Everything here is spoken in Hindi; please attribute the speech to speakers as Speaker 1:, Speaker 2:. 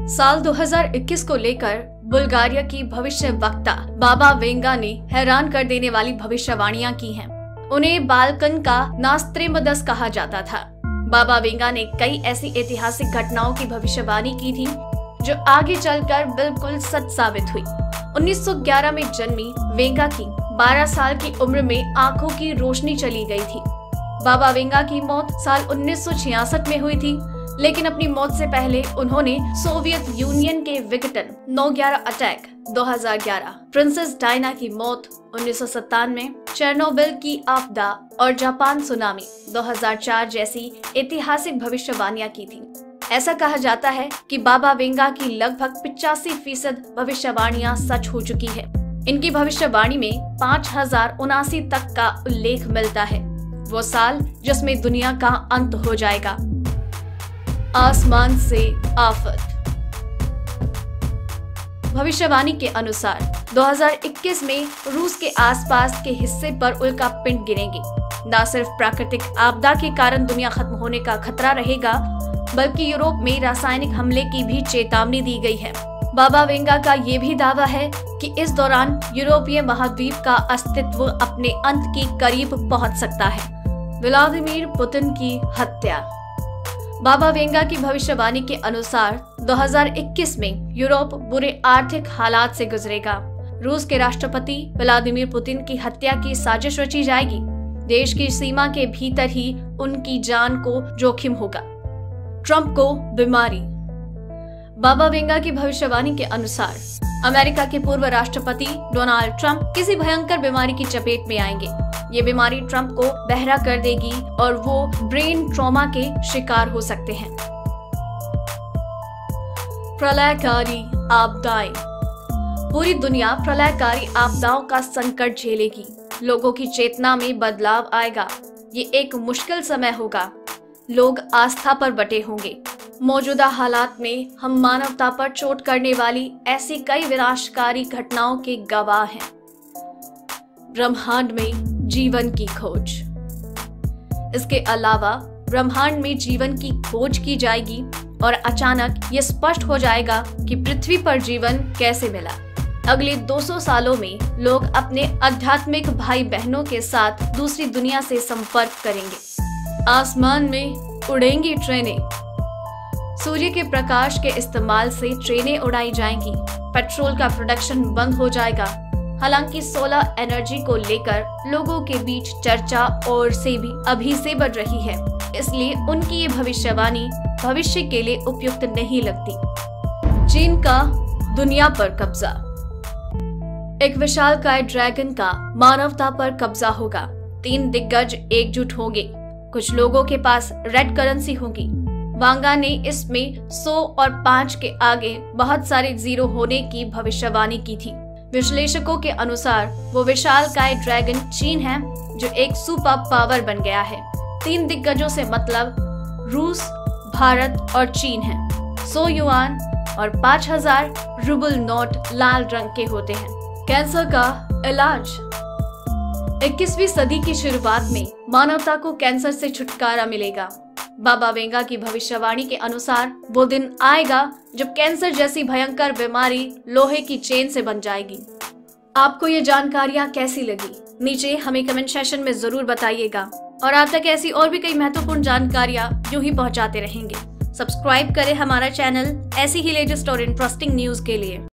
Speaker 1: साल 2021 को लेकर बुल्गारिया की भविष्य वक्ता बाबा वेंगा ने हैरान कर देने वाली भविष्यवाणियां की हैं। उन्हें बाल्कन का नास्त्रेमदस कहा जाता था। बाबा वेंगा ने कई ऐसी ऐतिहासिक घटनाओं की भविष्यवाणी की थी जो आगे चलकर बिल्कुल सच साबित हुई। 1911 में जन्मी वेंगा की 12 साल की उम्र में आंखों की रोशनी चली गई थी। बाबा वेंगा की मौत साल 1966 में हुई थी, लेकिन अपनी मौत से पहले उन्होंने सोवियत यूनियन के विघटन 9/11 अटैक 2011, प्रिंसेस डायना की मौत 1997, चेरनोबिल की आपदा और जापान सुनामी 2004 जैसी ऐतिहासिक भविष्यवाणियां की थी। ऐसा कहा जाता है कि बाबा वेंगा की लगभग 85% भविष्यवाणियां सच हो चुकी है। इनकी भविष्यवाणी में 5079 तक का उल्लेख मिलता है, वो साल जिसमें दुनिया का अंत हो जाएगा। आसमान से आफत। भविष्यवाणी के अनुसार 2021 में रूस के आसपास के हिस्से पर उल्का पिंड गिरेंगे। न सिर्फ प्राकृतिक आपदा के कारण दुनिया खत्म होने का खतरा रहेगा, बल्कि यूरोप में रासायनिक हमले की भी चेतावनी दी गई है। बाबा वेंगा का ये भी दावा है कि इस दौरान यूरोपीय महाद्वीप का अस्तित्व अपने अंत के करीब पहुंच सकता है। व्लादिमीर पुतिन की हत्या। बाबा वेंगा की भविष्यवाणी के अनुसार 2021 में यूरोप बुरे आर्थिक हालात से गुजरेगा। रूस के राष्ट्रपति व्लादिमीर पुतिन की हत्या की साजिश रची जाएगी। देश की सीमा के भीतर ही उनकी जान को जोखिम होगा। ट्रंप को बीमारी। बाबा वेंगा की भविष्यवाणी के अनुसार अमेरिका के पूर्व राष्ट्रपति डोनाल्ड ट्रंप किसी भयंकर बीमारी की चपेट में आएंगे। ये बीमारी ट्रंप को बहरा कर देगी और वो ब्रेन ट्रॉमा के शिकार हो सकते हैं। प्रलयकारी आपदाएं। पूरी दुनिया प्रलयकारी आपदाओं का संकट झेलेगी। लोगों की चेतना में बदलाव आएगा। ये एक मुश्किल समय होगा। लोग आस्था पर बटे होंगे। मौजूदा हालात में हम मानवता पर चोट करने वाली ऐसी कई विनाशकारी घटनाओं के गवाह हैं। ब्रह्मांड में जीवन की खोज। इसके अलावा ब्रह्मांड में जीवन की खोज की जाएगी और अचानक ये स्पष्ट हो जाएगा कि पृथ्वी पर जीवन कैसे मिला। अगले 200 सालों में लोग अपने आध्यात्मिक भाई बहनों के साथ दूसरी दुनिया से संपर्क करेंगे। आसमान में उड़ेंगी ट्रेनें। सूर्य के प्रकाश के इस्तेमाल से ट्रेनें उड़ाई जाएंगी। पेट्रोल का प्रोडक्शन बंद हो जाएगा। हालांकि सोलर एनर्जी को लेकर लोगों के बीच चर्चा और से भी अभी से बढ़ रही है, इसलिए उनकी ये भविष्यवाणी भविष्य के लिए उपयुक्त नहीं लगती। चीन का दुनिया पर कब्जा। एक विशालकाय ड्रैगन का मानवता पर कब्जा होगा। 3 दिग्गज एकजुट होंगे। कुछ लोगों के पास रेड करेंसी होगी। वांगा ने इसमें 100 और 5 के आगे बहुत सारे जीरो होने की भविष्यवाणी की थी। विश्लेषकों के अनुसार वो विशालकाय ड्रैगन चीन है, जो एक सुपर पावर बन गया है। 3 दिग्गजों से मतलब रूस, भारत और चीन है। 100 युआन और 5000 रूबल नोट लाल रंग के होते हैं। कैंसर का इलाज। 21वीं सदी की शुरुआत में मानवता को कैंसर से छुटकारा मिलेगा। बाबा वेंगा की भविष्यवाणी के अनुसार वो दिन आएगा जब कैंसर जैसी भयंकर बीमारी लोहे की चेन से बन जाएगी। आपको ये जानकारियाँ कैसी लगी? नीचे हमें कमेंट सेक्शन में जरूर बताइएगा और आप तक ऐसी और भी कई महत्वपूर्ण जानकारियाँ यूं ही पहुँचाते रहेंगे। सब्सक्राइब करें हमारा चैनल ऐसी ही लेटेस्ट और इंटरेस्टिंग न्यूज के लिए।